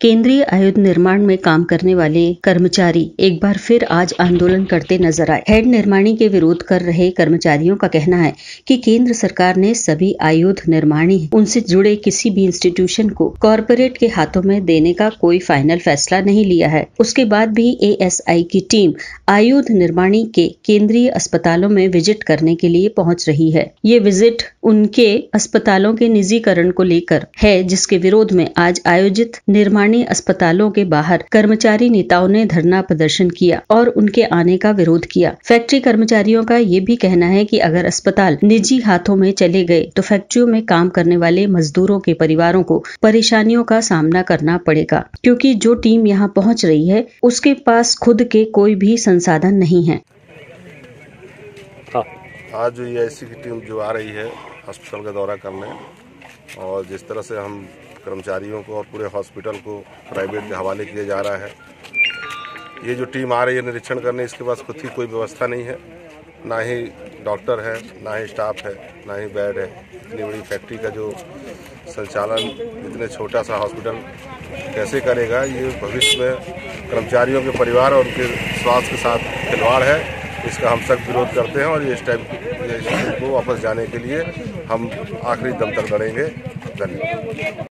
केंद्रीय आयुध निर्माण में काम करने वाले कर्मचारी एक बार फिर आज आंदोलन करते नजर आए। हेड निर्माणी के विरोध कर रहे कर्मचारियों का कहना है कि केंद्र सरकार ने सभी आयुध निर्माणी उनसे जुड़े किसी भी इंस्टीट्यूशन को कॉरपोरेट के हाथों में देने का कोई फाइनल फैसला नहीं लिया है। उसके बाद भी एएसआई की टीम आयुध निर्माणी के केंद्रीय अस्पतालों में विजिट करने के लिए पहुंच रही है। ये विजिट उनके अस्पतालों के निजीकरण को लेकर है, जिसके विरोध में आज आयोजित निर्माणी अस्पतालों के बाहर कर्मचारी नेताओं ने धरना प्रदर्शन किया और उनके आने का विरोध किया। फैक्ट्री कर्मचारियों का ये भी कहना है कि अगर अस्पताल निजी हाथों में चले गए तो फैक्ट्रियों में काम करने वाले मजदूरों के परिवारों को परेशानियों का सामना करना पड़ेगा, क्योंकि जो टीम यहाँ पहुँच रही है उसके पास खुद के कोई भी संसाधन नहीं है। आज जो ईआईसी की टीम जो आ रही है हॉस्पिटल का दौरा करने, और जिस तरह से हम कर्मचारियों को और पूरे हॉस्पिटल को प्राइवेट के हवाले किया जा रहा है, ये जो टीम आ रही है निरीक्षण करने, इसके पास खुद की कोई व्यवस्था नहीं है, ना ही डॉक्टर है, ना ही स्टाफ है, ना ही बेड है। इतनी बड़ी फैक्ट्री का जो संचालन इतने छोटा सा हॉस्पिटल कैसे करेगा, ये भविष्य में कर्मचारियों के परिवार और उनके स्वास्थ्य के साथ खिलवाड़ है। इसका हम सख्त विरोध करते हैं और ये स्टेप को वापस जाने के लिए हम आखिरी दम तक लड़ेंगे। धन्यवाद।